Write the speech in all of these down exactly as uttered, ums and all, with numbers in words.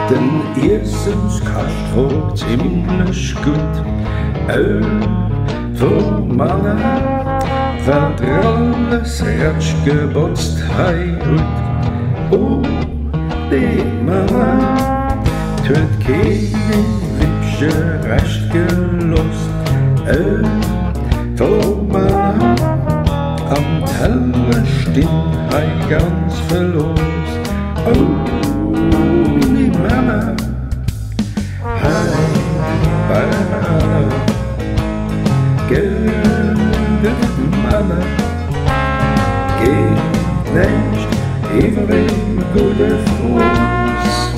Den eerstens kast voor ziemlich gut. Öl voor mannen, wat alles ratsch gebotzt hei ut. Oh, die Mama, töt keine Wipsche recht gelost. Öl voor mannen, am Teller stehen hei ganz verlost. Oh, die Mama, hei Beim, göndet Mama, geht nicht über den guten Fuß.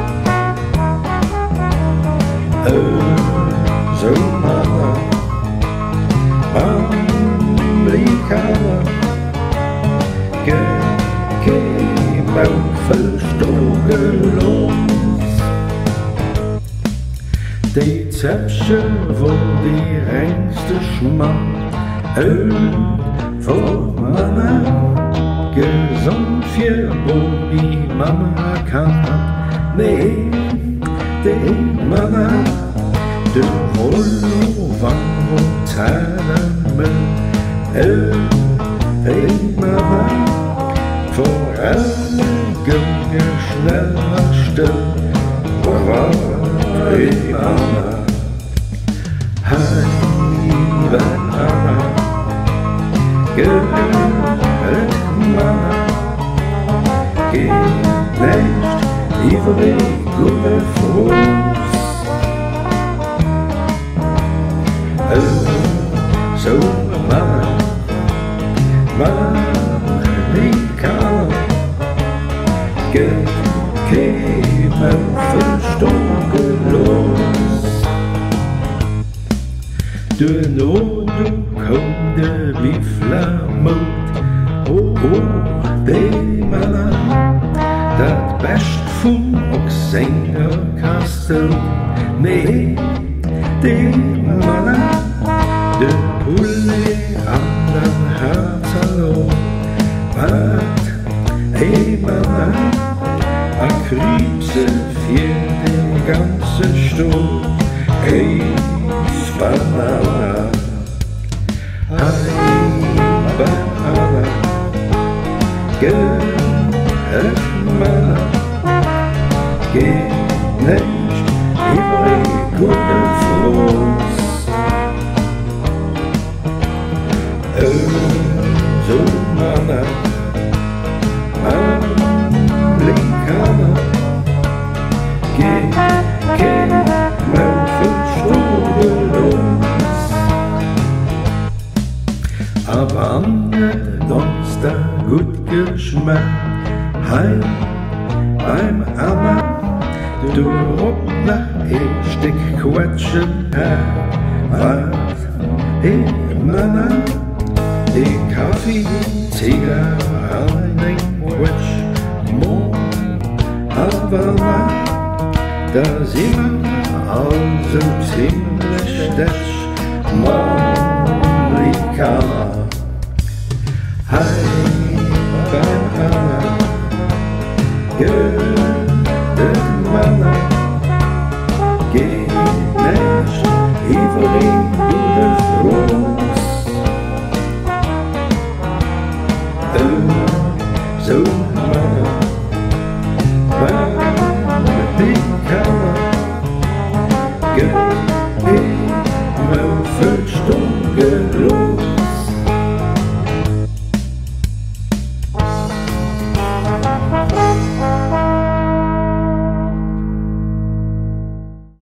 Also Mama, Amerikaner, geh mal verstogen los. Die Zäpsche, wo die reinste Schmarrn, Öl vor Mama, gesund für wo die Mama kann. Nee, die Mama, du Rollo, wann und Zahlen, Öl, die Mama, vor allen Gänge schneller still, hey Mama, hey Mama, gehört Mama, geh nicht über die gute Fuß. So Mama, Amerikaner, geh käme verstogen los. Du know, du komm der wie Flamut. Oh, oh, die Männer, dat best vom Ochsengerkastel. Nee, die Männer, de Pulle an den Herzalo. Wat, hey Männer, a Kriebse für den ganzen Sturm. Hey, Banana, hey, Banana, gehört Mama, geh nicht über die gute Fuß. So Mama, Amerikaner, geh, geh mal verstogen los. Aber andere Donnerstag gut Geschmack, heim beim Amma, du rob nach ein Stück Quatschen her. Was, hey Mama, die Kaffee, Zigarren, Quatsch, Mo, aber ma, da sind wir also ziemlich stech, Amerikaner. Hey, beim Amma, gehört Mama, geh nicht über die gute Fuß. So Mama, Amerikaner, geh immer verstogen los.